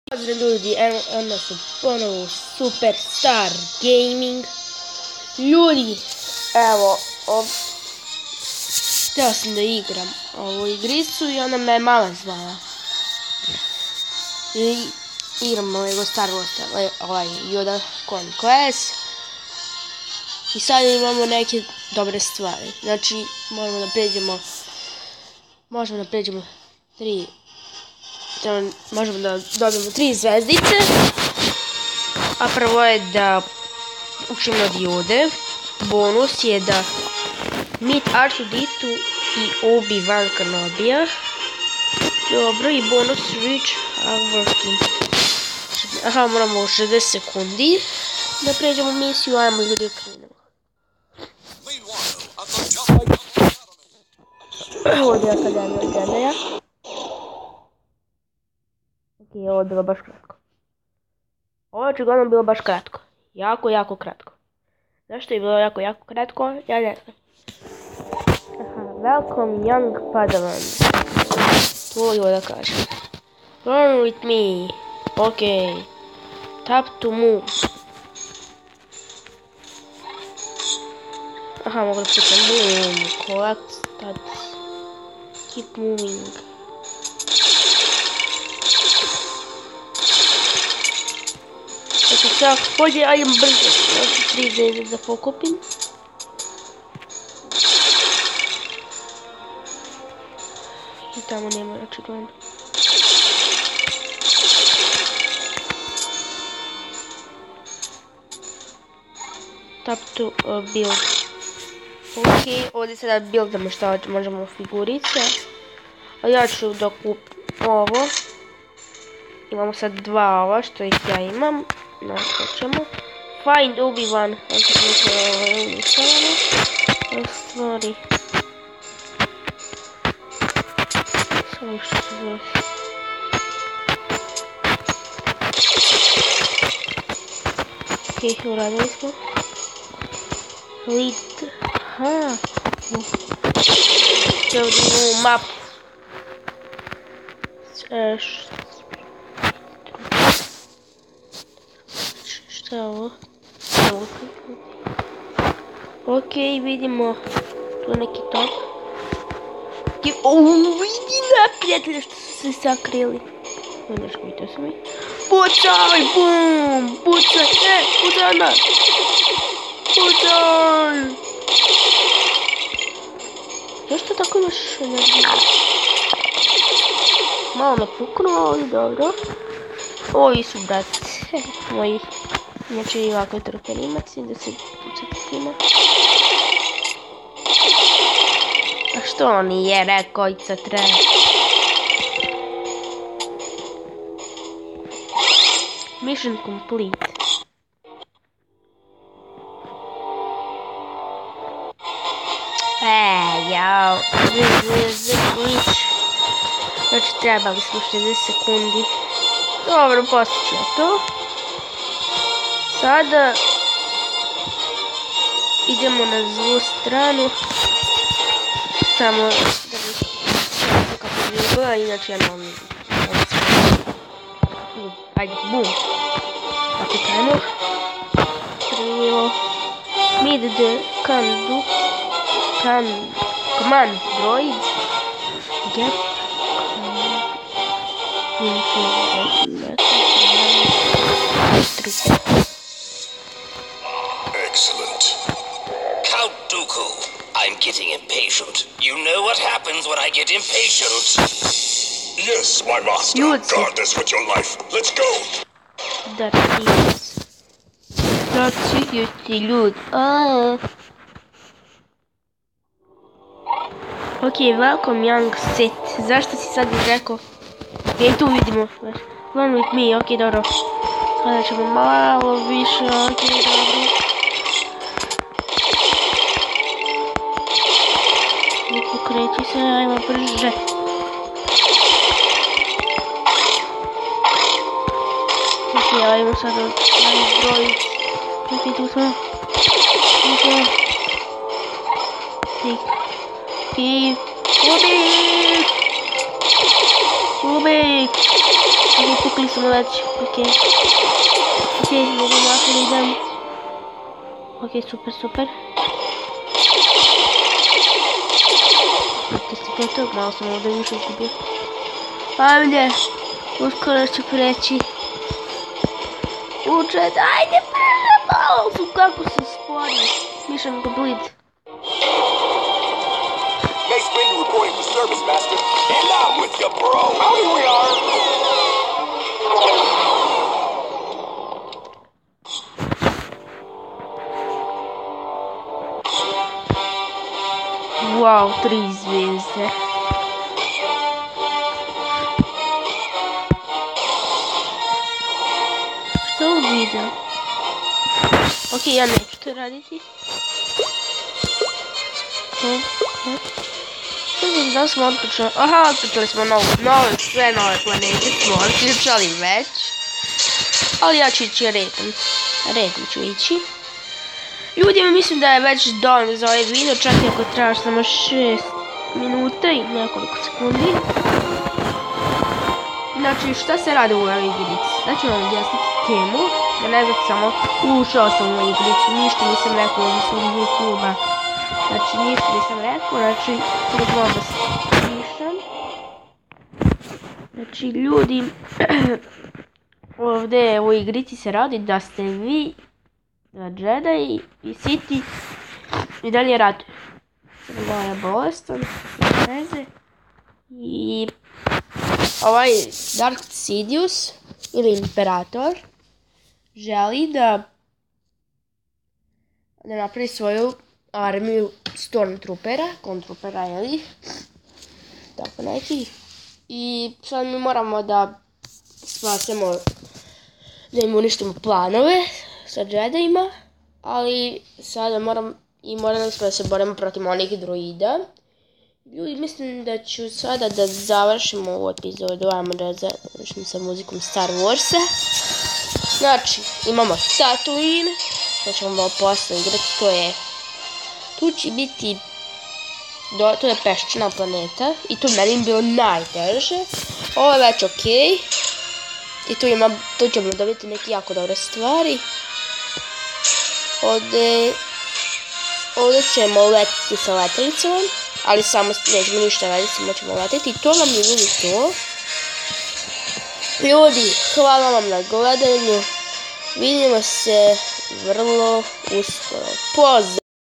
Pozdrav ljudi, evo nas su ponovo Superstar Gaming. Ljudi, evo, htio sam da igram ovu igricu i ona me mama zvala. I igramo Lego Star Wars, Yoda Conquest. I sad imamo neke dobre stvari. Znači, možemo da pređemo 3. Možemo da dobijemo 3 zvezdice. A prvo je da učimo od Jode. Bonus je da meet R2-D2 i Obi-Wan Kenobija. Dobro, i bonus reach working. Aha, moramo 60 sekundi da pređemo misiju, ajmo ljudi krenemo. Ovdje je Akademija Jedija. Ovo je bilo baš kratko. Ovo je očigledno bilo baš kratko. Jako kratko. Zašto je bilo jako kratko? Ja ne znam. Aha, welcome young Padawan. To je da kažem. Run with me. Ok. Tap to move. Aha, mogu da putem. Boom. Collect stats. Keep moving. Znači sad pođe, ajde brzo. Znači 3 zvezde da pokupim. I tamo nema očigledno. Tap to build. Ok, ovdje sada buildamo šta možemo figurice. A ja ću da kupim ovo. Imamo sad 2 ova što ih ja imam. Ćemo. Find Obi-Wan. Stvari. Samo što se zove. Ok, uradili smo. Lead. Aha. Sada imamo mapu. Šta je ovo? Ok, vidimo tu neki top. Vidi neprijatelje što su se sakrili. Vidite se mi. Pucaj, bum! Pucaj, pucaj nas! Pucaj! Zašto tako imaš energiju? Malo me puknuo, ali dobro. Ovi su brati moji. Znači i ovako je trpenimac i da se pucati s njima. A što on je rekao i sad treba? Mission complete. Jao, znači trebali smo 60 sekundi. Dobro, postiću to. Sada idemo na zlu stranu. Samo da mi kako bi bila, inače ja nemam. Ajde, bum. Ako krenemo. Prvo. Meet the command droid. Get Excellent. Count Dooku, I'm getting impatient. You know what happens when I get impatient. Yes, my master. Guard us with your life. Let's go. That's ljud. Ok, welcome young Sith. Zašto si sad izrekao? Tu vidimo. Run with me, ok, dobro. Sada ćemo malo više, ok, dobro. Pokreći se, ajmo brže. Ok, ajmo sada broj. Ok, tu smo. Ok. Obi! Ubej! Ok, pukli smo već. Ok, idem. Ok, super. Malo sam ovdje više izgubio. Ajde, uskoro ću preći. Učet, ajde brže malo, kako se spori. Mission complete. Mace Windu reporting for service, Master. And I'm with you, bro. Howdy we are. Wow, 3 zvijezde. Što ovo video? Ok, ja neću to raditi. Da smo otključili. Aha, otključili smo sve nove planete smo otključali već. Ali ja ću ići redom. Redom ću ići. Ljudi, mislim da je već dovoljno za ovaj video, čak i ako traži samo 6 minuta i nekoliko sekundi. Znači, šta se radi u ovoj igrici? Znači, vam objasniti temu, da ne znate samo ušao sam u ovu igricu, ništa nisam rekao ovdje svog YouTube-a. Znači, ništa nisam rekao, znači, prvo vas pišem. Znači, ljudi, ovdje u igrici se radi da ste vi Jedi i Sith i dalje ratuju. Sada je bolestan, veze. I ovaj Darth Sidious ili Imperator želi da napravi svoju armiju Stormtroopera, Controopera, jeli? Tako neki. I sad mi moramo da spasemo, da im uništimo planove sa Jedijima, ali sada moramo da se borimo protiv onih droida. Ljudi, mislim da ću sada da završimo ovu epizodu, ajmo da završim sa muzikom Star Warsa. Znači, imamo Tatooine, to ćemo malo posle igrati, tu će biti, to je peščana planeta i to meni bilo najteže, ovo je već okej. I tu ćemo dobiti neke jako dobre stvari. Ovdje ćemo letiti sa letjelicom, ali samo nećemo ništa raditi, samo ćemo letiti. I to vam je bilo to. Ljudi, hvala vam na gledanju. Vidimo se vrlo uskoro. Pozdrav!